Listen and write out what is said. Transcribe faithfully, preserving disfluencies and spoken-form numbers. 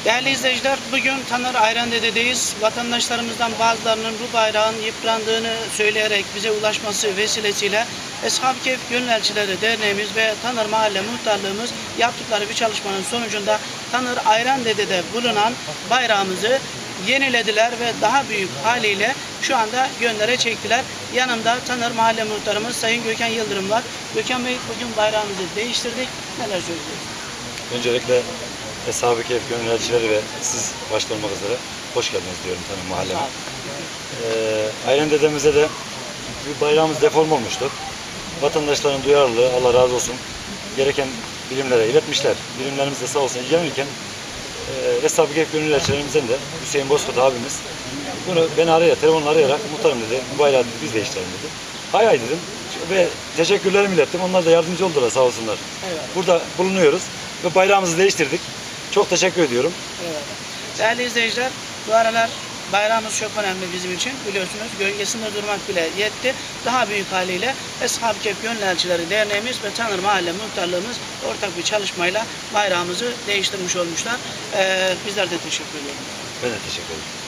Değerli izleyiciler, bugün Tanır Ayrandede'deyiz. Vatandaşlarımızdan bazılarının bu bayrağın yıprandığını söyleyerek bize ulaşması vesilesiyle Eshab-ı Kehf Gönül Elçileri Derneğimiz ve Tanır Mahalle Muhtarlığımız yaptıkları bir çalışmanın sonucunda Tanır Ayrandede'de bulunan bayrağımızı yenilediler ve daha büyük haliyle şu anda gönlere çektiler. Yanımda Tanır Mahalle Muhtarımız Sayın Gökhan Yıldırım var. Gökhan Bey, bugün bayrağımızı değiştirdik. Neler söyleyeceksiniz? Öncelikle Eshab-ı Kehf Gönül Elçileri ve siz başta olmak üzere hoş geldiniz diyorum tabii mahalleme. Ee, Ayrandede'mize de bir bayrağımız deform olmuştu. Vatandaşların duyarlılığı, Allah razı olsun, gereken bilimlere iletmişler. Bilimlerimiz de sağ olsun ilgilenirken e, Eshab-ı Kehf Gönül Elçilerimizden de Hüseyin Bozkurt abimiz bunu beni arayarak, telefonla arayarak muhtarım dedi, bu bayrağı dedi, biz değiştirelim dedi. Hay hay dedim ve teşekkürlerimi ilettim. Onlar da yardımcı oldular sağ olsunlar. Evet. Burada bulunuyoruz ve bayrağımızı değiştirdik. Çok teşekkür ediyorum. Evet. Değerli izleyiciler, bu aralar bayrağımız çok önemli bizim için. Biliyorsunuz gölgesinde durmak bile yetti. Daha büyük haliyle Eshab-ı Kehf Gönül Elçileri Derneğimiz ve Tanır Mahalle Muhtarlığımız ortak bir çalışmayla bayrağımızı değiştirmiş olmuşlar. Ee, bizler de teşekkür ediyoruz. Ben de teşekkür ederim.